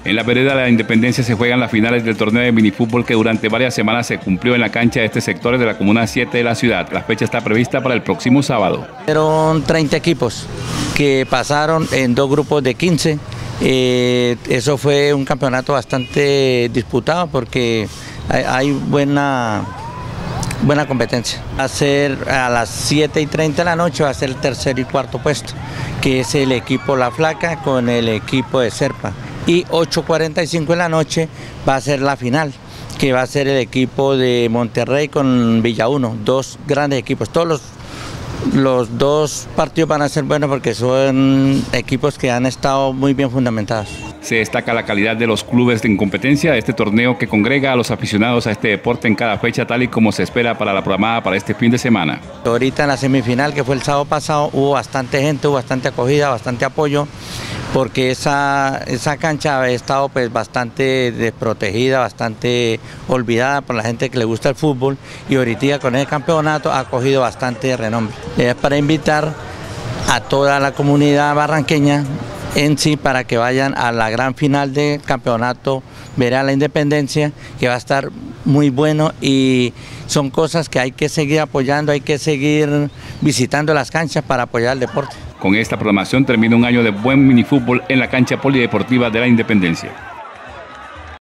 En la vereda de la Independencia se juegan las finales del torneo de minifútbol que durante varias semanas se cumplió en la cancha de este sector de la Comuna 7 de la ciudad. La fecha está prevista para el próximo sábado. Fueron 30 equipos que pasaron en 2 grupos de 15. Eso fue un campeonato bastante disputado porque hay buena competencia. Va a ser a las 7:30 de la noche, va a ser el tercer y cuarto puesto, que es el equipo La Flaca con el equipo de Serpa. Y 8:45 de la noche va a ser la final, que va a ser el equipo de Monterrey con Villa 1, 2 grandes equipos. Todos los 2 partidos van a ser buenos porque son equipos que han estado muy bien fundamentados. Se destaca la calidad de los clubes en competencia de este torneo que congrega a los aficionados a este deporte en cada fecha, tal y como se espera para la programada para este fin de semana. Ahorita en la semifinal, que fue el sábado pasado, hubo bastante gente, hubo bastante acogida, bastante apoyo, porque esa cancha ha estado pues bastante desprotegida, bastante olvidada por la gente que le gusta el fútbol, y ahorita con el campeonato ha cogido bastante renombre. Es para invitar a toda la comunidad barranqueña en sí para que vayan a la gran final del campeonato Vereda La Independencia, que va a estar muy bueno, y son cosas que hay que seguir apoyando, hay que seguir visitando las canchas para apoyar el deporte. Con esta programación termina un año de buen minifútbol en la cancha polideportiva de La Independencia.